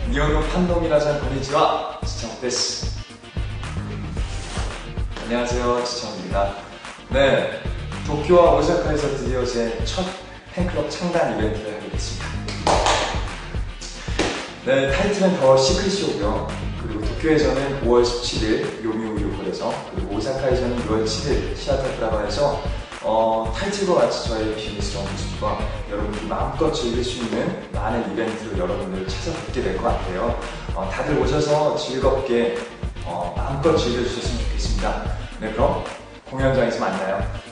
日本のファンの皆さん、こんにちは。지청です. 안녕하세요, 지청입니다. 네, 도쿄와 오사카에서 드디어 제 첫 팬클럽 창단 이벤트를 하게 됐습니다. 네, 타이틀은 더 시크릿이고요. 그리고 도쿄에서는 5월 17일 요미우리 홀에서, 그리고 오사카에서는 6월 7일 시아타 브라바에서 타이틀과 같이 저의 비밀스러운 모습과 여러분들이 마음껏 즐길 수 있는 많은 이벤트로 여러분들을 찾아뵙게 될 것 같아요. 다들 오셔서 즐겁게 마음껏 즐겨주셨으면 좋겠습니다. 네, 그럼 공연장에서 만나요.